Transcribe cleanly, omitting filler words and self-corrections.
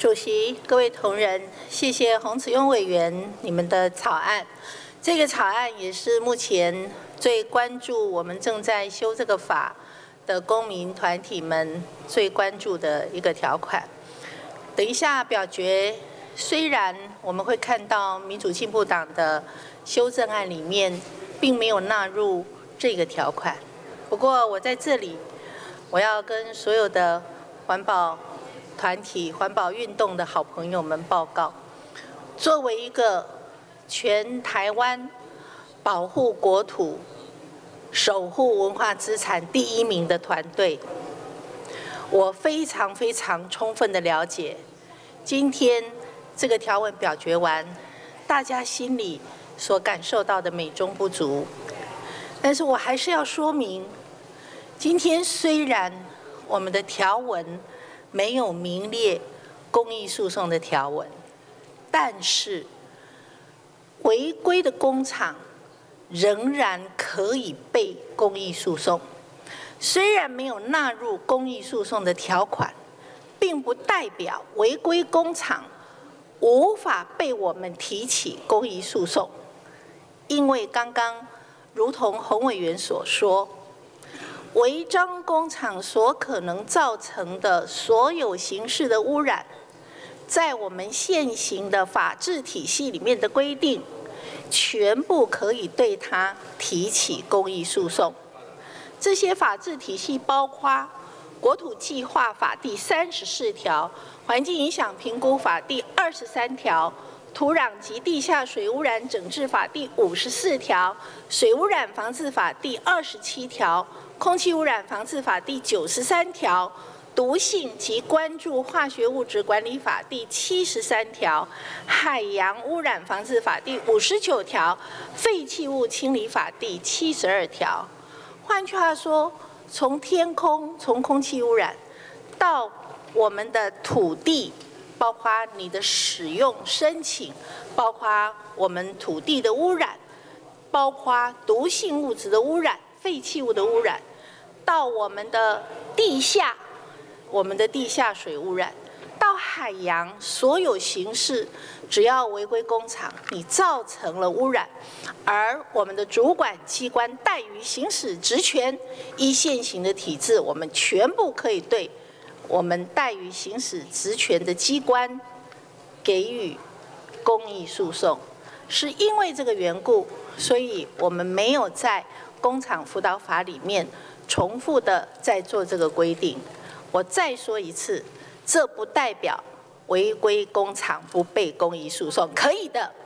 主席、各位同仁，谢谢洪慈庸委员你们的草案。这个草案也是目前最关注我们正在修这个法的公民团体们最关注的一个条款。等一下表决，虽然我们会看到民主进步党的修正案里面并没有纳入这个条款，不过我在这里，我要跟所有的环保团体、环保运动的好朋友们报告，作为一个全台湾保护国土、守护文化资产第1名的团队，我非常充分的了解，今天这个条文表决完，大家心里所感受到的美中不足。但是我还是要说明，今天虽然我们的条文没有名列公益诉讼的条文，但是违规的工厂仍然可以被公益诉讼。虽然没有纳入公益诉讼的条款，并不代表违规工厂无法被我们提起公益诉讼。因为刚刚如同洪委员所说，违章工厂所可能造成的所有形式的污染，在我们现行的法治体系里面的规定，全部可以对它提起公益诉讼。这些法治体系包括《国土计划法》第34条、《环境影响评估法》第23条、《土壤及地下水污染整治法》第54条、《水污染防治法》第27条、《空气污染防治法》第93条、《毒性及关注化学物质管理法》第73条、《海洋污染防治法》第59条、《废弃物清理法》第72条。换句话说，从天空、从空气污染到我们的土地，包括你的使用申请，包括我们土地的污染，包括毒性物质的污染、废弃物的污染，到我们的地下，我们的地下水污染，到海洋，所有形式，只要违规工厂你造成了污染，而我们的主管机关怠于行使职权，依现行的体制，我们全部可以对我们怠于行使职权的机关给予公益诉讼。是因为这个缘故，所以我们没有在工厂辅导法里面重复的在做这个规定。我再说一次，这不代表违规工厂不被公益诉讼，可以的。